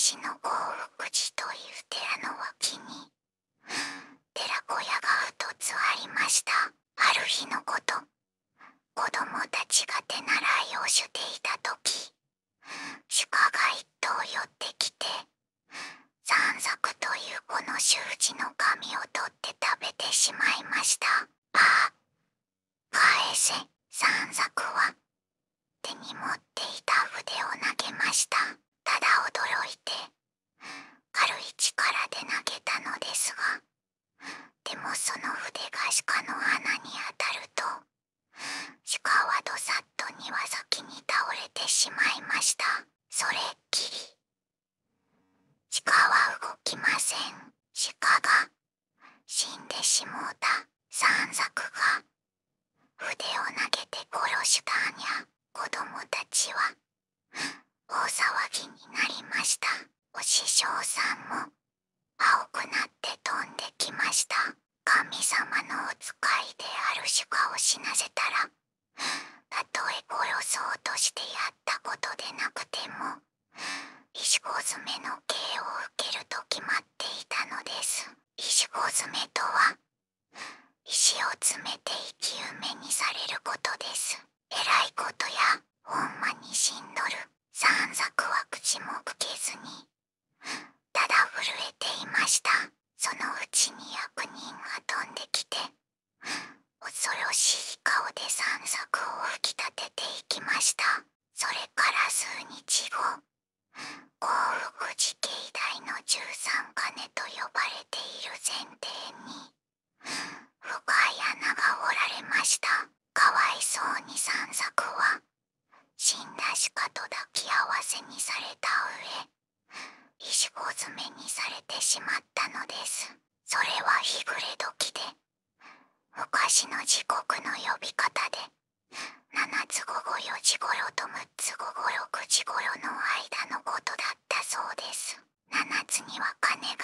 昔の興福寺という寺の脇に寺小屋が2つありました。ある日のこと、子供たちが手習いをしていた時、鹿が1頭寄ってきて、三作というこの習字の紙を取って食べてしまいました。ああ、返せ、三作は。手に持っていた筆を投げました。ただ驚いて、軽い力で投げたのですが、でもその筆が鹿の鼻に当たると、鹿はどさっと庭先に倒れてしまいました。それっきり。鹿は動きません。鹿が死んでしもうた。三作が筆を投げて殺したんや。子供たちは大騒ぎになりました。お師匠さんも青くなって飛んできました。神様のお使いである鹿を死なせたら、たとえ殺そうとしてやったことでなくても、石子詰めの刑を受けると決まっていたのです。石子詰めとは、石を詰めて生き埋めにされることです。えらいことや、ほんまに死んどる。三作は口も聞けずに、ただ震えていました。そのうちに役人が飛んできて、恐ろしい顔で三作を吹き立てていきました。それから数日後、興福寺境内の13鐘と呼ばれている前庭に、深い穴が掘られました。かわいそうに三作は、死んだ鹿と抱き合わせにされた上、石子詰めにされてしまったのです。それは日暮れ時で、昔の時刻の呼び方で、7つ午後4時頃と6つ午後6時頃の間のことだったそうです。7つには鐘が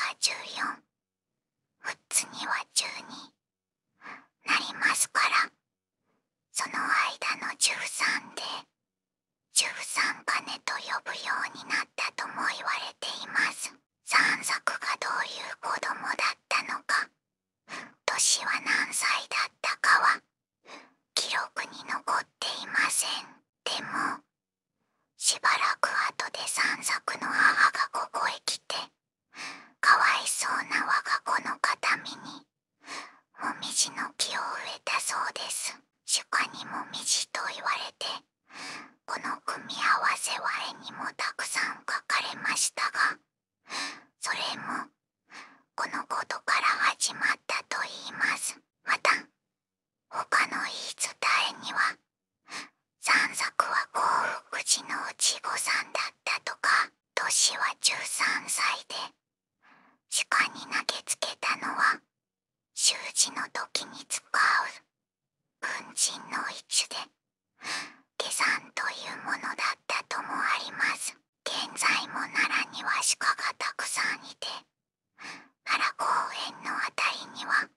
14、6つには12なりますから、その間の13で、13鐘と呼ぶようになったとも言われています。三作がどういう子供だったのか、年は何歳だったかは、記録に残っていません。でも、しばらく後で三作の母がここへ来て、かわいそうな我が子の形見に、もみじの木を植えたそうです。鹿にもみじと言われて、この組み合わせは絵にもたくさん描かれましたが、それもこのことから始まったと言います。また他の言い伝えには、三作は興福寺の内御さんだったとか、年は13歳で鹿に投げつけたのは習字の時に使う軍人の一種で、下山というものだったともあります。現在も奈良には鹿がたくさんいて、奈良公園のあたりには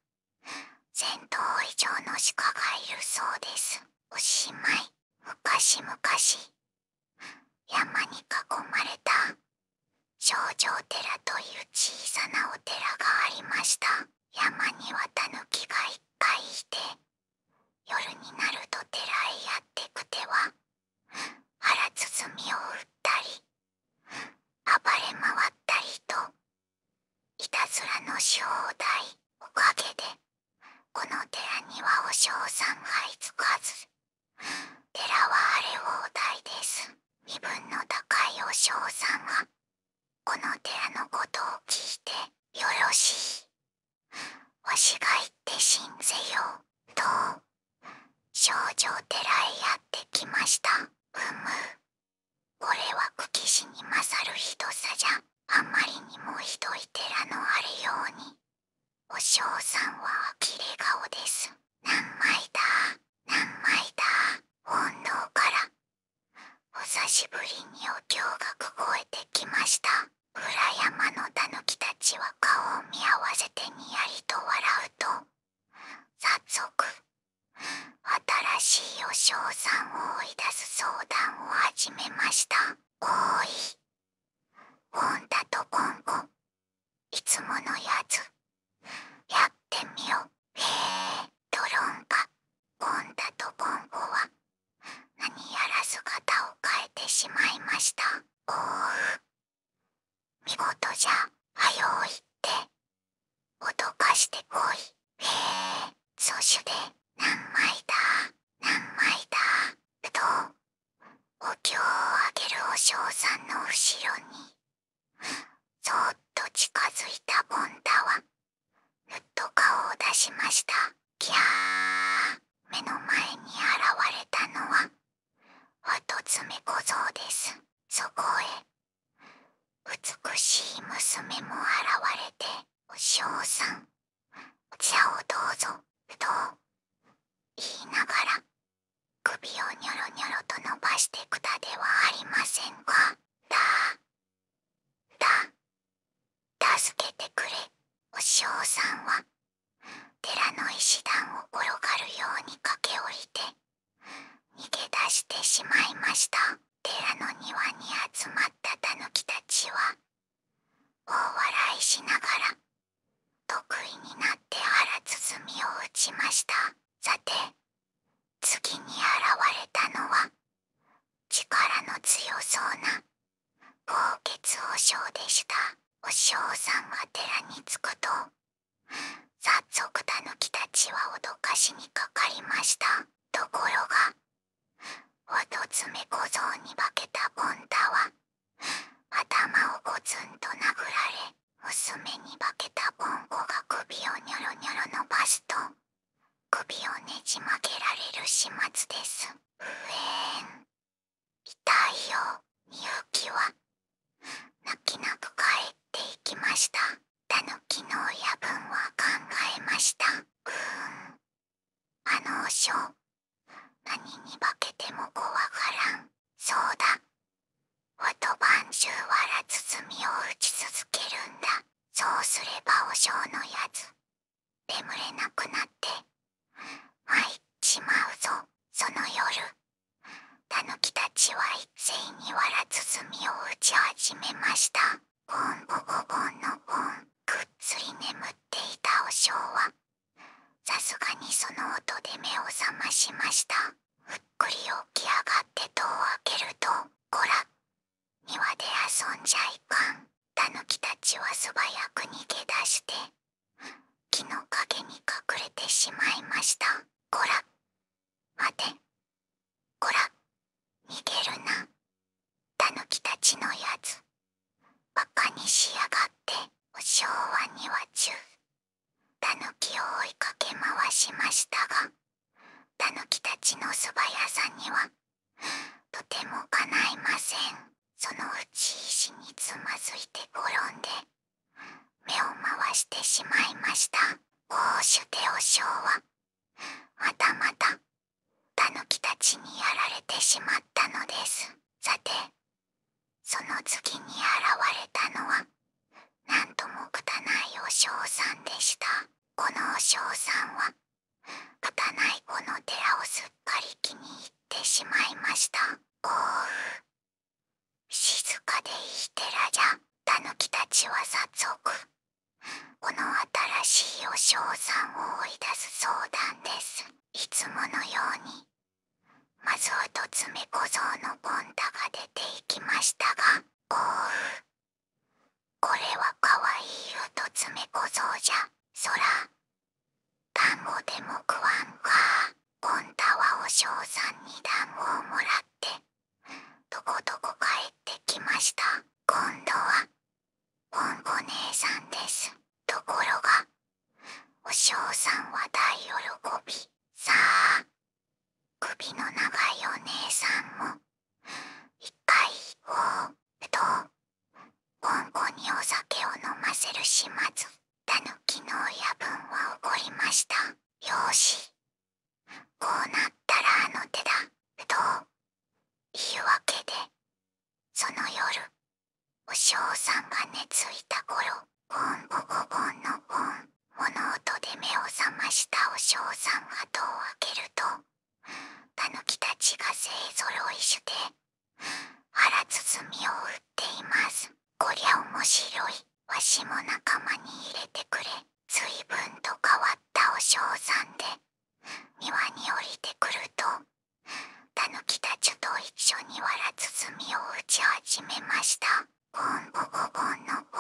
1000頭以上の鹿がいるそうです。おしまい。昔々、山に囲まれた少女寺という小さなお寺がありました。山にはタヌキがいっぱいいて、夜になると寺へやってくては、腹鼓を打ったり、暴れ回ったりと、いたずらのし放題。おかげで、この寺にはお嬢さんがいつかず。寺は荒れ放題です。身分の高いお嬢さんが、この寺のことを聞いて、よろしい。わしが行って信ぜよう、と、少女寺へやってきました。これは久喜市に勝るひどさじゃ。あまりにもひどい寺のあれように、お嬢さんは呆れ顔です。何枚だ、何枚だ、本堂から、お久しぶりにお経が聞こえてきました。裏山のタヌキたちは顔を見合わせてにやりと笑うと、早速、新しいお嬢さんを追い出す相談を始めました。おい、本仕事じゃ、はよいって。脅かしてこい。そしで、何枚だ、何枚だ、と、お経をあげるお嬢さんの後ろに、そーっと近づいたボンタは、ぬっと顔を出しました。キャー。目の前に現れたのは、ワトツメ小僧です。そこへ、美しい娘も現れて、お嬢さん、お茶をどうぞ、と言いながら、首をニョロニョロと伸ばしてくたではありませんか。助けてくれ。お嬢さんは、寺の石段を転がるように駆け下りて、逃げ出してしまいました。寺の庭に集まったタヌキたちは、大笑いしながら、得意になって腹鼓を打ちました。さて、次に現れたのは、力の強そうな、豪傑和尚でした。お嬢さんが寺に着くと、早速タヌキたちは脅かしにかかりました。ところが、ワトツメ小僧に化けたボンタは、頭をゴツンと殴られ、娘に化けたボンコが首をニョロニョロ伸ばすと、首をねじ曲げられる始末です。痛いよ。みゆきは、泣きなく帰っていきました。タヌキの親分は考えました。あの和尚、何に化けても怖がらん。そうだ。わと晩中わら包みを打ち続けるんだ。そうすれば和尚のやつ、眠れなくなって、参っちまうぞ。その夜、タヌキたちは一斉にわら包みを打ち始めました。ボンボコボンのボン。ぐっすり眠っていた和尚は、さすがにその音で目を覚ましました。ふっくり起き上がって戸を開けると、こら、庭で遊んじゃいかん。タヌキたちは素早く逃げ出して、木の陰に隠れてしまいました。こら、待て。こら、逃げるな。タヌキたちのやつ。バカにしやがって。お嬢は庭中、タヌキを追いかけ回しましたが、タヌキたちの素早さには、とてもかないません。そのうち石につまずいて転んで、目を回してしまいました。こうして和尚は、またまた、タヌキたちにやられてしまったのです。さて、その次に現れたのは、なんとも汚いお嬢さんでした。このお嬢さんは、汚いこの寺をすっかり気に入ってしまいました。静かでいい寺じゃ。タヌキたちは早速、この新しいお嬢さんを追い出す相談です。いつものように、まずはとつめ小僧のボンタが出ていきましたが、これはかわいいウトツメ小僧じゃ。そら、団子でも食わんか。ボンタはお嬢さんに団子をもらって、とことこ帰ってきました。今度は、ボンボ姉さんです。ところが、お嬢さんは大喜び。さあ、首の長いお姉さんも、一回、ボンボにお酒を飲ませる始末。タヌキの親分は怒りました。よし、こうなったらあの手だ。というわけで、その夜、お嬢さんが寝ついた頃、ボンボコボンのボン、物音で目を覚ましたお嬢さんが戸を開けると、タヌキたちが勢ぞろいして、腹包みを打っています。こりゃ面白い。わしも仲間に入れてくれ。随分と変わったお嬢さんで、庭に降りてくると、タヌキたちと一緒にわら包みを打ち始めました。ボンボコボンのボ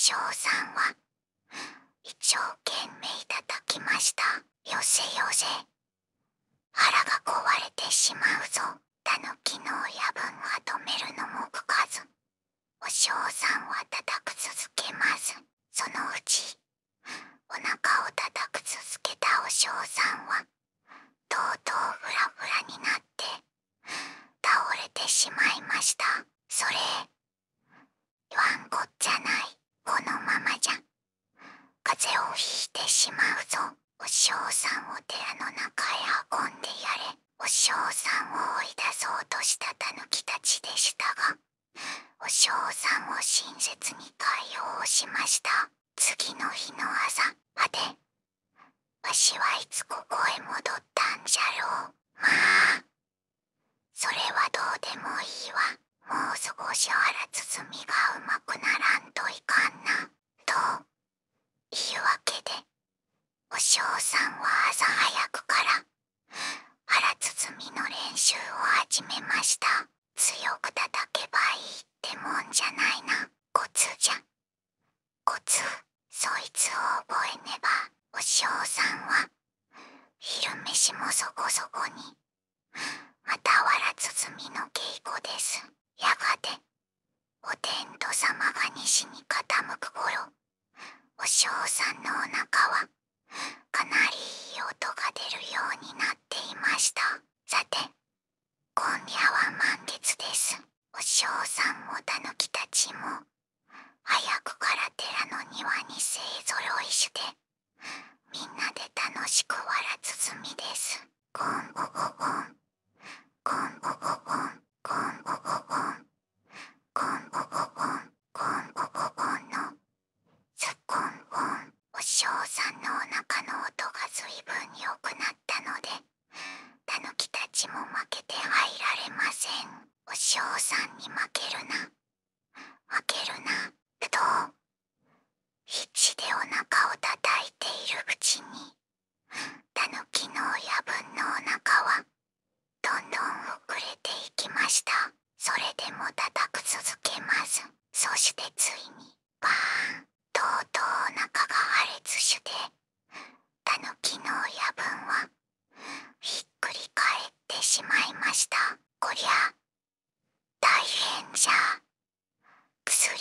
尚さんは一生懸命叩きました。よせよせ。腹が壊れてしまうぞ。タヌキの親分は止めるのも吹かず、お尚さんは叩く続けます。そのうちお腹を叩く続けたお尚さんはとうとうフラフラになって倒れてしまいました。それ言わんこっちゃない。このままじゃ風邪をひいてしまうぞ。お尚さんを寺の中へ運んでやれ。お尚さんを追い出そうとしたタヌキたちでしたが、お尚さんを親切に解放しました。次の日の朝、はて、わしはいつここへ戻ったんじゃろう。まあ、それはどうでもいいわ。もう少し腹包みがうまくならんといかんな。というわけで、お尚さんは朝早くから腹包みの練習を始めました。強く叩けばいいってもんじゃないな。コツじゃ。コツ。そいつを覚えねば。お尚さんは昼飯もそこそこに。またわら包みの稽古です。やがてお天道様が西に傾く頃、お尚さんのお腹はかなりいい音が出るようになっていました。さて、今夜は満月です。お尚さんもタヌキたちも早くから寺の庭に勢ぞろいして、みんなで楽しくわら包みです。ゴンゴゴゴン、ゴンゴゴゴン、ゴンゴゴゴン、ゴンゴゴゴン、ゴンゴゴゴンのズッコンゴン。お尚さんのお腹の音がずいぶん良くなったので、タヌキたちも負けてはいられません。お尚さんに負けるな、負けるな、と必死でお腹を叩いているうちに、タヌキの親分のお腹はどんどん膨れていきました。それでも叩く続けます。そしてついにバーンとうとうお腹が破裂して、タヌキの親分はひっくり返ってしまいました。こりゃ大変じゃ。薬、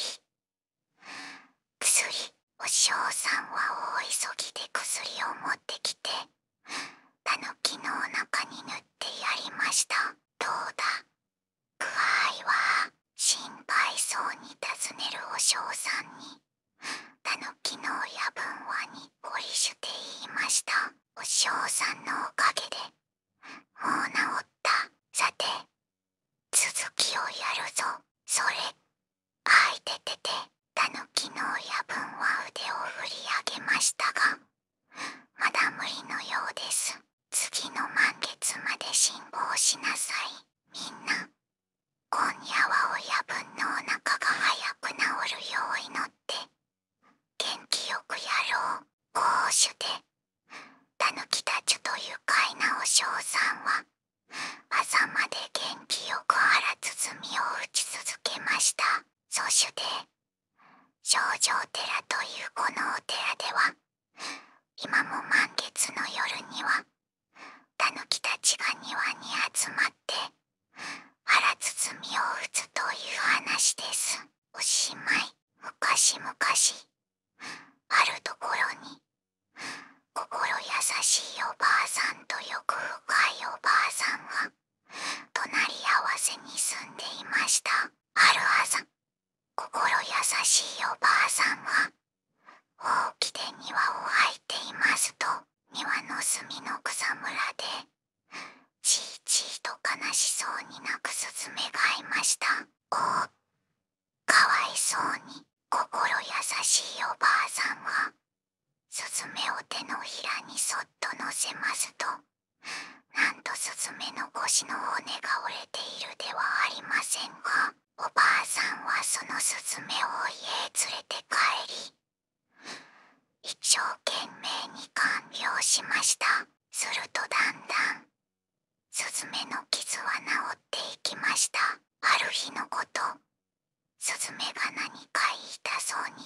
薬。お尚さんは大急ぎで薬を持ってきて、タヌキのお腹に塗ってやりました。どうだ、具合は。心配そうに尋ねるお尚さんに、タヌキの親分はにっこりして言いました。お尚さんのおかげでもう治った。さて、続きをやるぞ。それ、あいててて。タヌキの親分は腕を振り上げましたが、まだ無理のようです。次の満月まで辛抱しなさい。みんな、今夜は親分のお腹が早く治るよう祈って元気よくやろう。こうしてタヌキたちと愉快なお尚さんは朝まで元気よく腹包みを打ち続けました。そして少女寺というこのお寺では、今も満月の夜にはタヌキたちが庭に集まって腹包みを打つという話です。おしまい。昔々あるところに心優しいおばあさんと欲深いおばあさんが隣り合わせに住んでいました。ある朝、心優しいおばあさんがほうきで庭を掃いていますと、庭の隅の草むらでちいちいと悲しそうに泣くスズメがいました。おお、かわいそうに。心優しいおばあさんがスズメを手のひらにそっと乗せますと、なんとスズメの腰の骨が折れているではありませんか。おばあさんはそのスズメを家へ連れて帰り、一生懸命に看病しました。するとだんだんスズメの傷は治っていきました。ある日のこと、スズメが何か言いたそうにして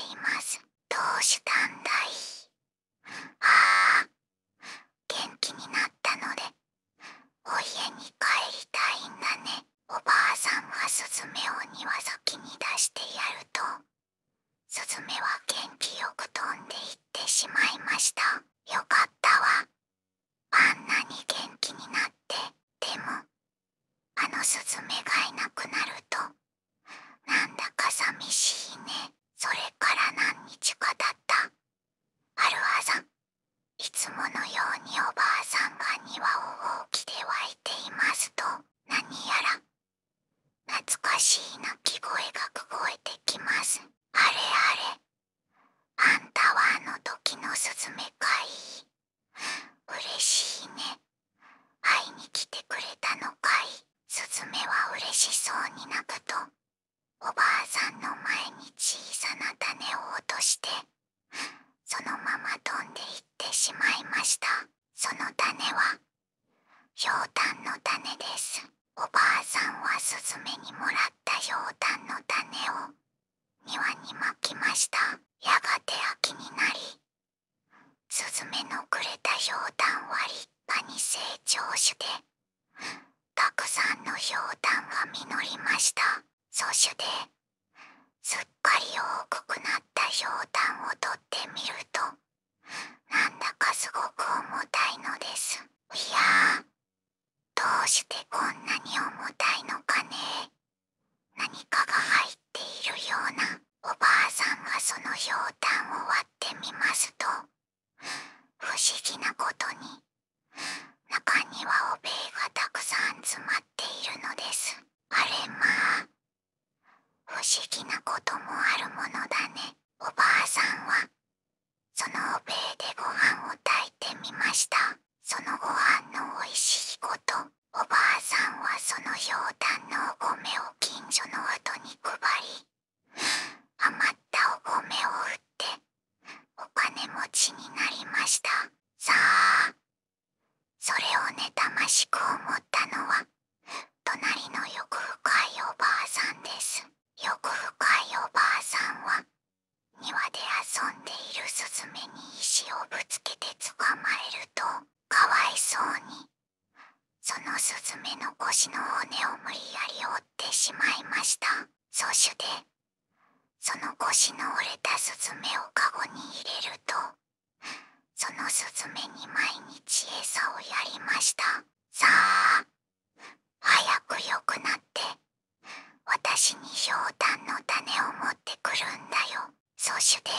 います。どうしたんだい。ああ、元気になったのでお家に帰りたいんだね。おばあさんがスズメを庭先に出してやると、スズメは元気よく飛んでいってしまいました。よかったわ。あんなに元気になって。でもあのスズメがいなくなるとなんだか寂しいね。それから何日か経った。ある朝、いつものようにおばあさんが庭をほうきで湧いていますと、何やら懐かしい鳴き声が聞こえてきます。あれあれ、あんたはあの時のスズメかい。嬉しいね。会いに来てくれたのかい。スズメは嬉しそうに鳴くと、おばあさんの前に小さな種を落として、そのまま飛んでいってしまいました。その種はひょうたんの種です。おばあさんはスズメにもらったひょうたんの種を庭にまきました。やがて秋になり、スズメのくれたひょうたんは立派に成長して、たくさんのひょうたんが実りました。そしてすっかり大きくなったひょうたんを取ってみると、なんだかすごく重たいのです。いやー、どうしてこんなに重たいのかね。何かが入っているような。おばあさんがそのひょうたんを割ってみますと、不思議なことに中にはおべえがたくさん詰まっているのです。あれまあ、不思議なこともあるものだね。おばあさんはそのおべえでご飯を炊いてみました。そのご飯のおいしいこと、おばあさんはそのひょうたんのお米を近所の人に配り、余ったお米を売ってお金持ちになりました。さあ、それを妬ましく思ったのは隣の欲深いおばあさんです。欲深いおばあさんは庭で遊んでいるスズメに石をぶつけて捕まえると、かわいそうにそのスズメの腰の骨を無理やり折ってしまいました。そしてその腰の折れたスズメをカゴに入れると、そのスズメに毎日餌をやりました。さあ、早く良くなって私にひょうたんの種を持ってくるんだよ。そして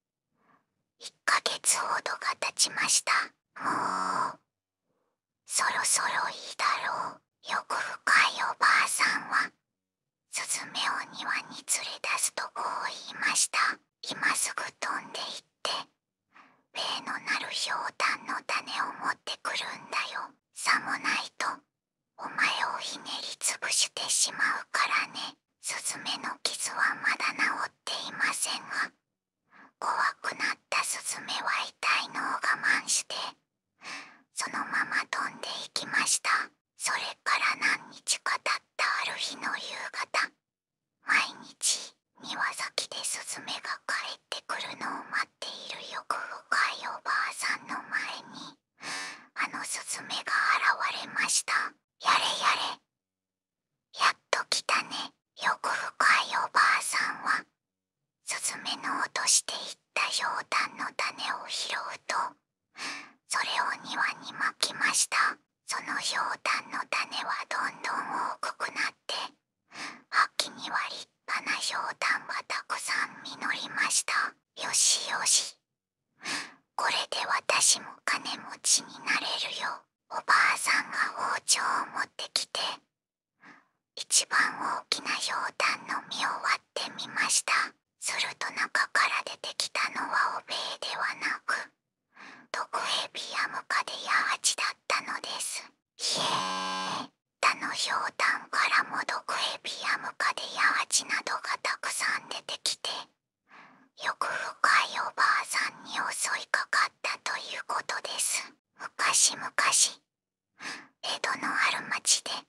1ヶ月ほどが経ちました。もうそろそろいいだろう。欲深いおばあさんはスズメを庭に連れ出すとこう言いました。今すぐ飛んで行って例のなるひょうたんの種を持ってくるんだよ。さもないとお前をひねりつぶしてしまうからね。スズメの傷はまだ治っていませんが、怖くなったスズメは痛いのを我慢してそのまま飛んでいきました。それから何日か経ったある日の夕方、毎日庭先でスズメが帰ってくるのを待っている欲深いおばあさんの前にあのスズメが現れました。やれやれ、やっと来たね。欲深いおばあさんはスズメの落としていったひょうたんの種を拾うと、それを庭にまきました。そのひょうたんの種はどんどん大きくなって、秋には立派なひょうたんがたくさん実りました。よしよし、これで私も金持ちになれるよ。おばあさんが包丁を持ってきて、一番大きなひょうたんの実を割ってみました。すると中から出てきたのはおべえではなく、毒ヘビやムカデやハチだったのです。ひえー、他のひょうたんからも毒ヘビやムカデやハチなどがたくさん出てきて、欲深いおばあさんに襲いかかったということです。昔々、江戸のある町で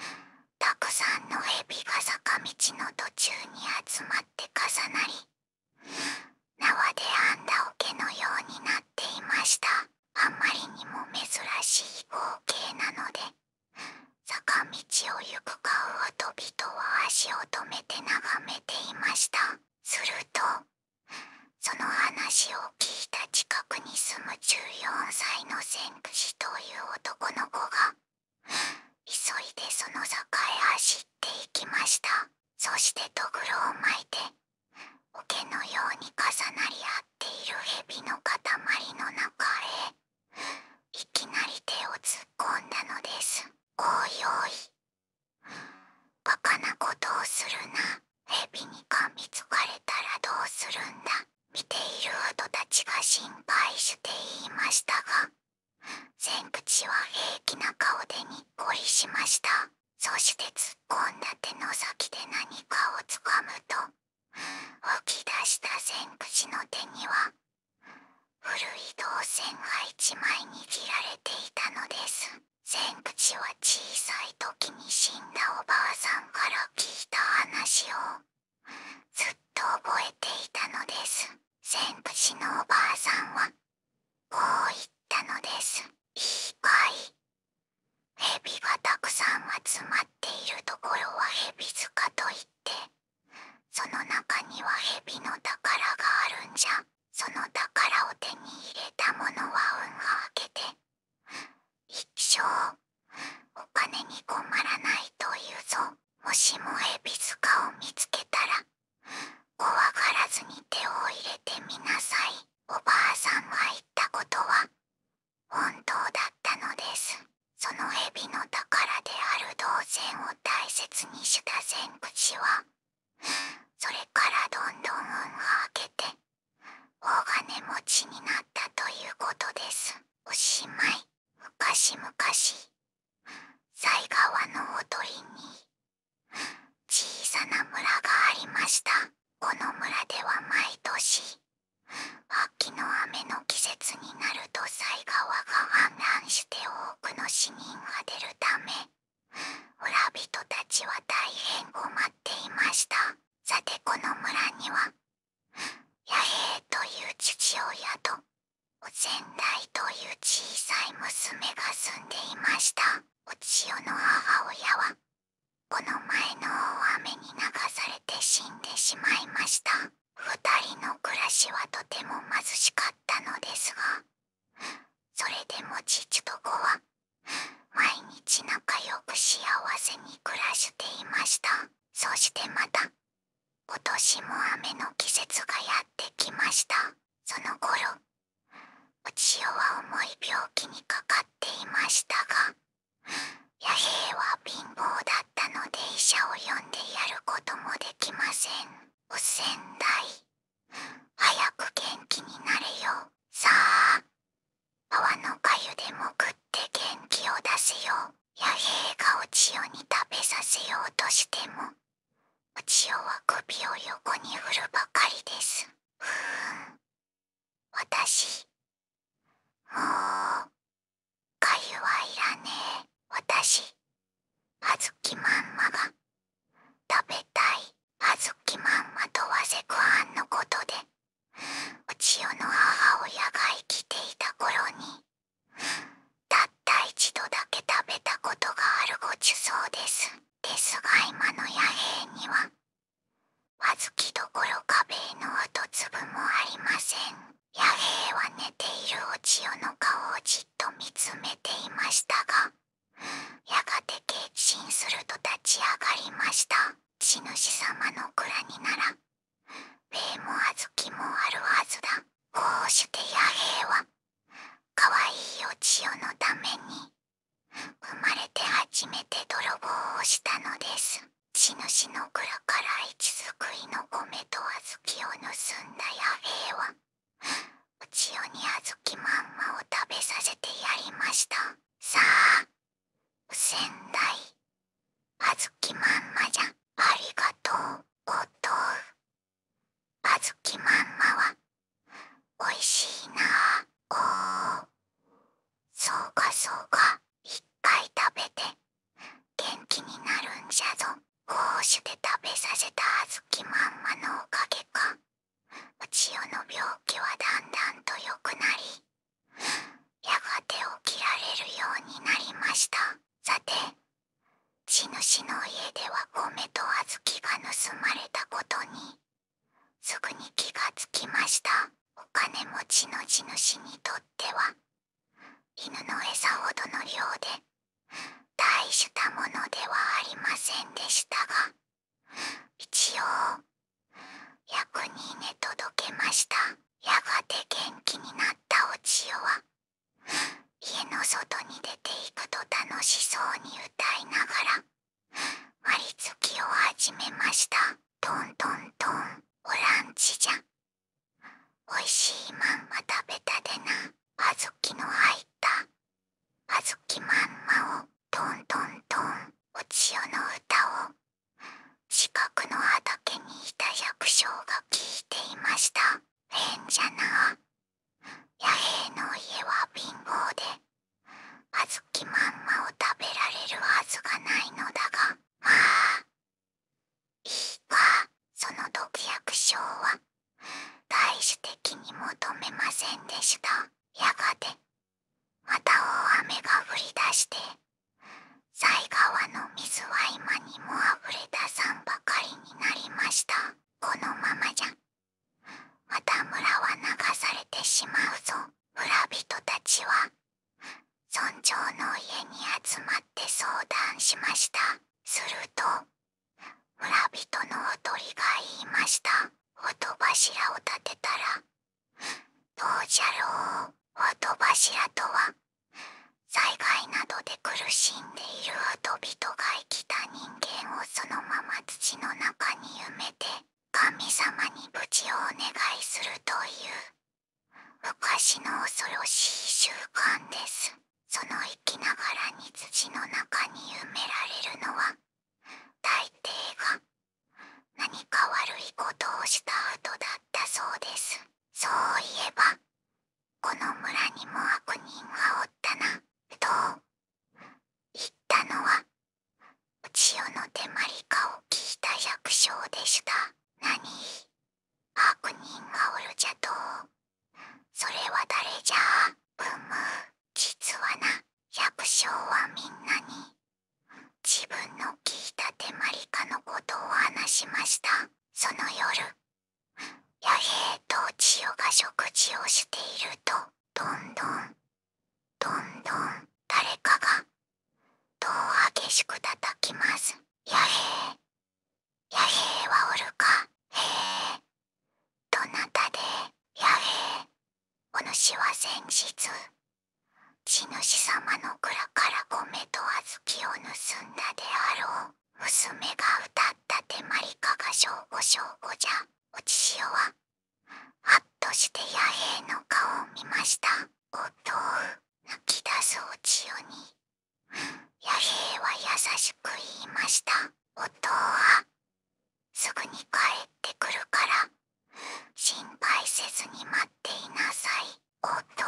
たくさんのヘビが坂道の途中に集まって重なり、 話を聞いた近くに住む14歳の千口という男の子が急いでその坂へ走っていきました。そしてとぐろを巻いて桶のように重なり合っている蛇の塊の中へいきなり手を突っ込んだのです。おいおい、バカなことをするな。蛇に噛みつかれたらどうするんだ。見ている人たちが心配して言いましたが、千口は平気な顔でにっこりしました。そして突っ込んだ手の先で何かをつかむと、吹き出した千口の手には古い銅線が一枚握られていたのです。千口は小さい時に死んだおばあさんから聞いた話をずっと覚えていたのです。千口のおばあさんはこう言ったのです。いいかい。蛇がたくさん集まっているところは蛇塚といって、その中には蛇の宝があるんじゃ。その宝を手に入れた者は運が明けて一生お金に困らないというぞ。もしも蛇塚を見つけたら怖がらずに手を入れてみなさい。おばあさんが言ったことは本当だったのです。その蛇の宝である銅線を大切にした千口は、それからどんどん運が明けて大金持ちになったということです。おしまい。昔々、犀川のほとりに小さな村がありました。この村では毎年秋の雨の季節になると犀川が氾濫して多くの死人が出るため、村人たちは大変困っていました。さてこの村には弥平という父親とお仙台という小さい娘が住んでいました。お千代の母親はこの前の大雨に流されて死んでしまいました。二人の暮らしはとても貧しかったのですが、それでも父と子は毎日仲良く幸せに暮らしていました。そしてまた今年も雨の季節がやってきました。その頃、お千代は重い病気にかかっていましたが、弥平は貧乏だったので医者を呼んでやることもできません。お仙台、早く元気になれよ。さあ、泡のかゆでも食って元気を出せよ。弥平がお千代に食べさせようとしても、お千代は首を横に振るばかりです。私、もう、かゆはいらねえ。私、あずきまんまが食べたい。あずきまんまとわせご飯のことで、お千代の母親が生きていた頃に、たった一度だけ食べたことがあるごちそうです。ですが今の弥平には、あずきどころ壁への一粒もありません。弥平は寝ているお千代の顔をじっと見つめていましたが、やがて決心すると立ち上がりました。地主様の蔵になら、米も小豆もあるはずだ。こうして弥平は、かわいいお千代のために、生まれて初めて泥棒をしたのです。地主の蔵から一すくいの米と小豆を盗んだ弥平は、お千代に小豆まんまを食べさせてやりました。さあ、お仙台、小豆まんまじゃ。ありがとう、お豆腐。小豆まんまは、おいしいなあ。おお、そうかそうか。一回食べて、元気になるんじゃぞ。こうして食べさせた小豆まんまのおかげか、お千代の病気はだんだんと良くなり、やがて起きられるようになりました。さて、地主の家では米と小豆が盗まれたことに、すぐに気がつきました。お金いまんま食べたでな。小豆の入った小豆まんまをトントントン。お千代の歌を近くの畑にいた百姓が聞いていました。変じゃな。弥平の家は貧乏で小豆まんまを食べられるはずがないのだが、まあいいか。その時百姓は大主的に求めませんでした。やがてまた大雨が降り出して犀川の水は今にもあふれ出さんばかりになりました。このままじゃまた村は流されてしまうぞ。村人たちは村長の家に集まって相談しました。すると村人のおとりが言いました。音柱を立てたらどうじゃろう。音柱とは災害などで苦しんでいる人々が生きた人間をそのまま土の中に埋めて神様に無事をお願いするという昔の恐ろしい習慣です。その生きながらに土の中に埋められるのは大抵が何か悪いことをした人だったそうです。そういえばこの村にも悪人がおったな。と言ったのはお千代の手まりかを聞いた百姓でした。何、悪人がおるじゃと。それは誰じゃ。実はな、百姓はみんなに自分の聞いた手まりかのことを話しました。その夜弥平とお千代が食事をしていると、どんどんどんどん誰かが戸を激しく叩きます。弥平はおるか。へえ、どなたで。弥平、お主は先日地主様の蔵から米と小豆を盗んだであろう。娘が歌った手まりかが正午じゃ。お千代ははっとして弥平の顔を見ました。おっと、泣き出すお千代に弥平は優しく言いました。おとはすぐに帰ってくるから心配せずに待っていなさい。おと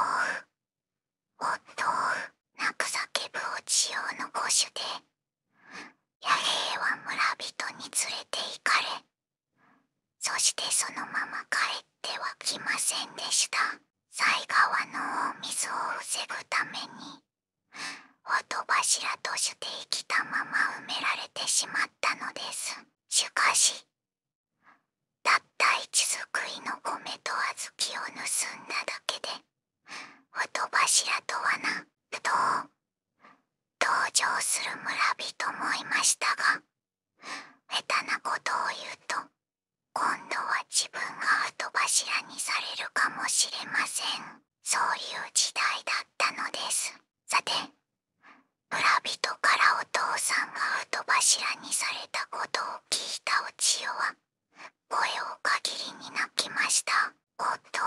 泣く叫ぶお千代のご主で弥平は村人に連れて行かれ、そしてそのまま帰ってはきませんでした。犀川の大水を防ぐために音柱として生きたまま埋められてしまったのです。しかしたった一すくいの米と小豆を盗んだだけで音柱とはなと同情する村人もいましたが、下手なことを言うと今度は自分が後柱にされるかもしれません。そういう時代だったのです。さて、村人からお父さんが後柱にされたことを聞いたお千代は声を限りに泣きました。おっと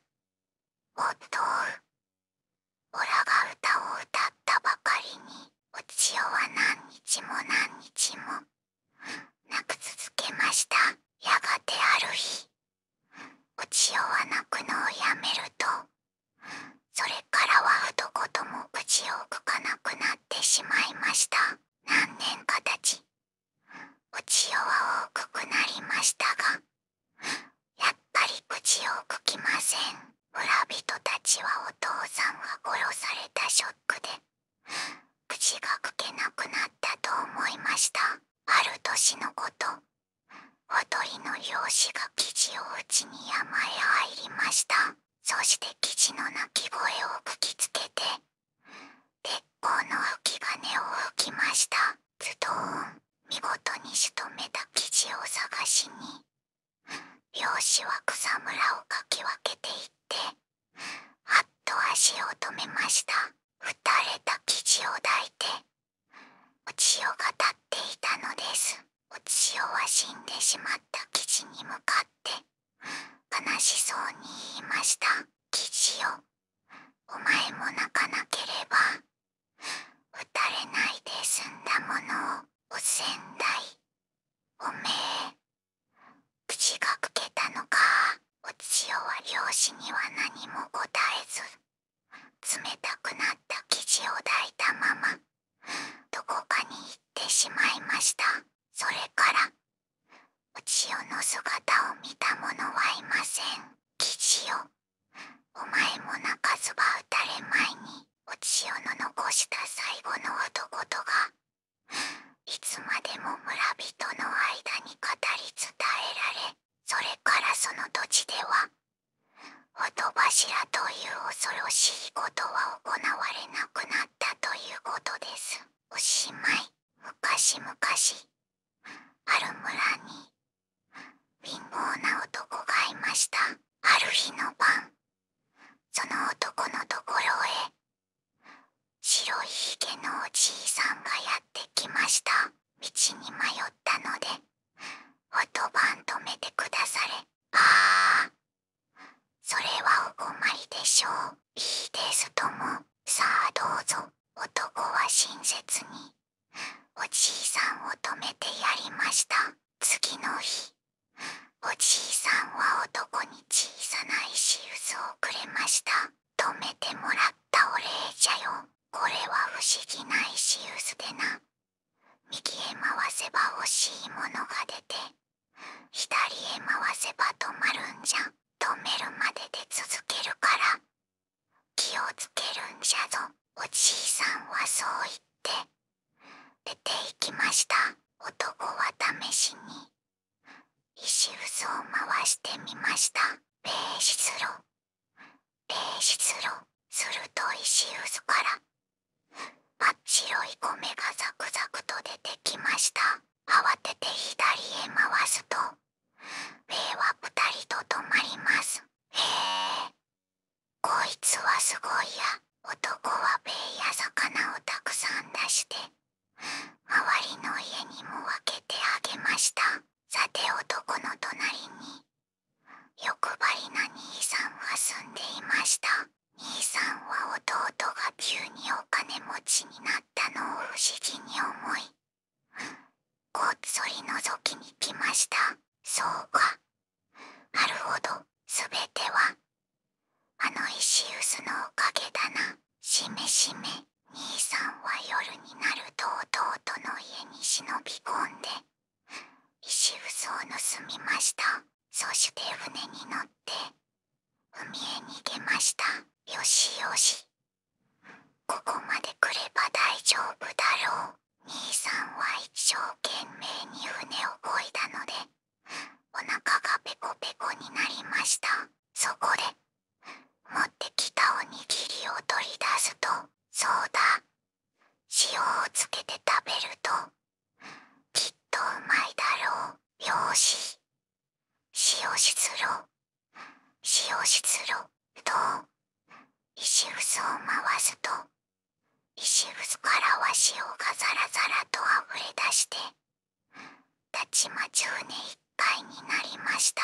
オラが歌を歌ったばかりにお千代は何日も何日も泣く続けました。やがてある日、お千代は泣くのをやめると、それからは二言も口を聞かなくなってしまいました。何年か経ち、お千代は大きくなりましたが、やっぱり口を聞きません。村人たちはお父さんが殺されたショックで口が聞けなくなったと思いました。ある年のこと、踊りの漁師がキジを打ちに山へ入りました。そしてキジの鳴き声を聞きつけて鉄砲の吹き金を吹きました。ズドーン。見事に仕留めたキジを探しに漁師は草むらをかき分けていってはっと足を止めました。撃たれたキジを抱いてお千代が立っていたのです。お千代は死んでしまったキジに向かって悲しそううに言いました。キジよ、お前も泣かなければ撃たれないで済んだものをお仙台。おめえ口がくけたのか。お千代は漁師には何も答えず、冷たくなった生地を抱いたままどこかに行ってしまいました。それからお千代の姿を見た者はいません。生地よ、お前も泣かずば打たれまいに。お千代の残した最後の一言がいつまでも村人の間に語り伝えられ、それからその土地ではほと柱という恐ろしいことは行われなくなったということです。おしまい。昔々ある村に貧乏な男がいました。ある日の晩、その男のところへ白いひげのおじいさんがやってきました。道に迷ったので一晩泊めてくだされ。ああ、それはお困りでしょう。いいですとも。さあどうぞ。男は親切におじいさんを泊めてやりました。次の日、おじいさんは男に小さな石臼をくれました。泊めてもらったお礼じゃよ。これは不思議な石臼でな。右へ回せば欲しいものが出て、左へ回せば止まるんじゃ。止めるまでで続けるから気をつけるんじゃぞ。おじいさんはそう言って出て行きました。男は試しに石臼を回してみました。ペーシスロ、ペーシスロ。すると石臼から白い米がザクザクと出てきました。慌てて左へ回すと米はぷたりと止まります。へえ、こいつはすごいや。男は米や魚をたくさん出して周りの家にも分けてあげました。さて男の隣に欲張りな兄さんが住んでいました。兄さんは弟が急にお金持ちになったのを不思議に思い、こっそり覗きに来ました。そうか、なるほど。すべてはあの石臼のおかげだな。しめしめ。兄さんは夜になると弟の家に忍び込んで石臼を盗みました。そして船に乗って海へ逃げました。よしよし、ここまで来れば大丈夫だろう。兄さんは一生懸命に船を漕いだのでお腹がペコペコになりました。そこで持ってきたおにぎりを取り出すと、そうだ、塩をつけて食べるときっとうまいだろう。よし、塩しつろ、塩しつろと石臼を回すと、石臼からは塩がザラザラとあふれ出してたちまち船いっぱいになりました。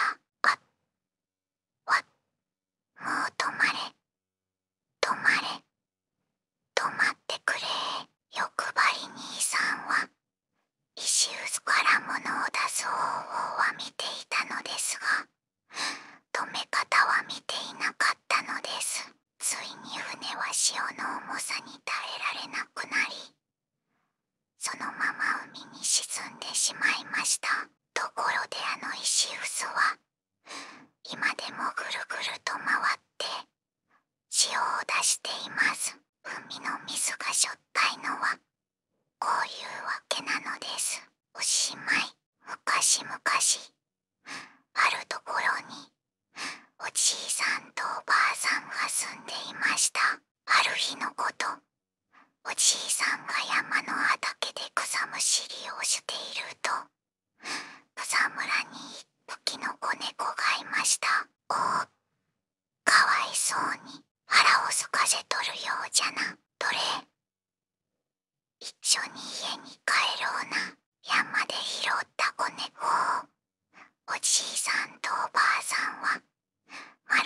もう止まれ、止まれ、止まってくれ。欲張り兄さんは石臼から物を出す方法は見ていたのですが、止め方は見ていなかったのです。ついに船は潮の重さに耐えられなくなり、そのまま海に沈んでしまいました。ところであの石臼は今でもぐるぐると回って塩を出しています。海の水がしょっぱいのはこういうわけなのです。おしまい。昔々あるところにおじいさんとおばあさんが住んでいました。ある日のこと、おじいさんが山の畑で草むしりをしていると、草むらに一匹の子猫がいました。おお、かわいそうに腹を空かせとるようじゃな。どれ、一緒に家に帰ろうな。山で拾った子猫をおじいさんとおばあさんは毎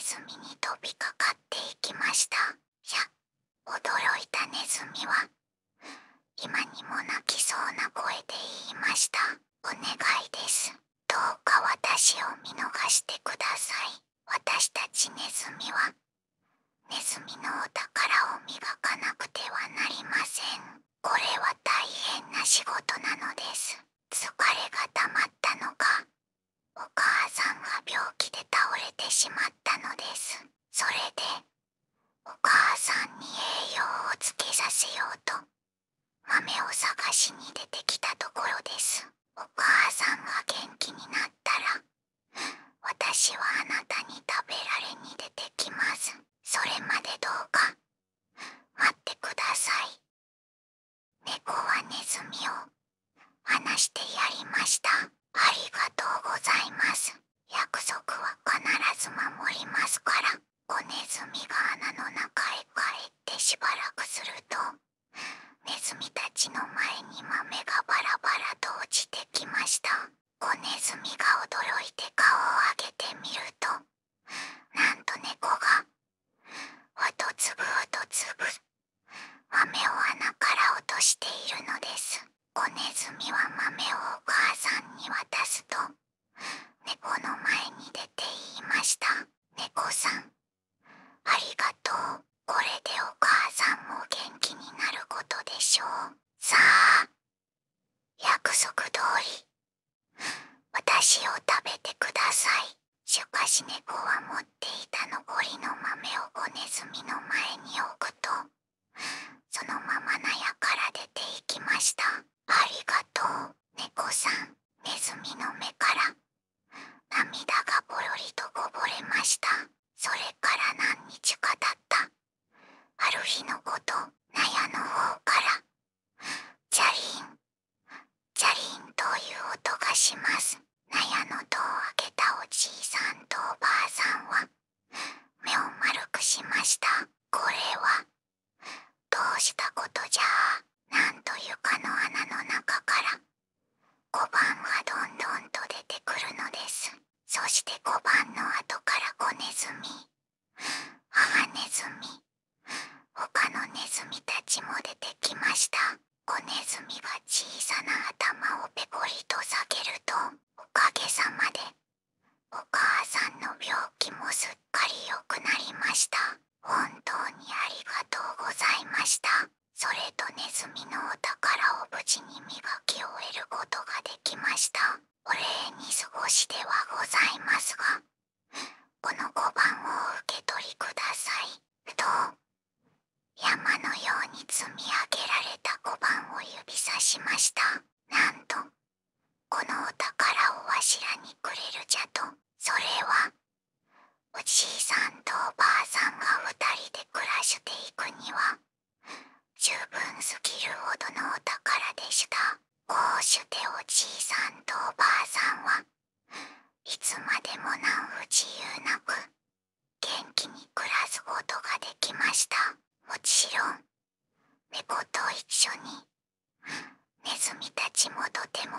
ズミに飛びかかっていきました。驚いたネズミは今にも泣きそうな声で言いました。お願いです。どうか私を見逃してください。私たちネズミはネズミのお宝を磨かなくてはなりません。これは大変な仕事なのです。疲れが溜まったのか、お母さんが病気で倒れてしまったのです。それでお母さんに栄養をつけさせようと豆を探しに出てきたところです。お母さんが元気になったら私はあなたに食べられに出てきます。それまでどうか待ってください。猫はネズミを離してやりました。ありがとうございます。約束は必ず守りますから。子ネズミが穴の中へ帰ってしばらくすると、ネズミたちの前に豆がバラバラと落ちてきました。子ネズミが驚いて顔を上げてみると、なんと猫がふとつぶふとつぶ豆を穴から落としているのです。子ネズミは豆をお母さんに渡すと、猫の前に出て言いました。猫さん、ありがとう。これでお母さんも元気になることでしょう。さあ、約束通り私を食べてください。しかし猫は持っていた残りの豆を子ネズミの前に置くと、そのまま納屋から出て行きました。ありがとう、猫さん。ネズミの目から涙がぽろりとこぼれました。それから何日か経った。ある日のこと、納屋の方からジャリン、ジャリンという音がします。納屋の戸を開けたおじいさんとおばあさんは目を丸くしました。これはどうしたことじゃ。なんと床の穴の中から小判がどんどんと出てくるのです。そして小判の後から子ネズミ、母ネズミ、他のネズミたちも出てきました。子ネズミが小さな頭をペコリと下げると、おかげさまでお母さんの病気もすっかり良くなりました。本当にありがとうございました。それとネズミのお宝を無事に磨き終えることができました。お礼に少しではございますが、この小判をお受け取りください。と、山のように積み上げられた小判を指さしました。なんと、このお宝をわしらにくれるじゃと。それは、おじいさんとおばあさんが2人で暮らしていくには、十分すぎるほどのお宝でした。こうしておじいさんとおばあさんはいつまでも何不自由なく元気に暮らすことができました。もちろん猫と一緒にネズミたちもとても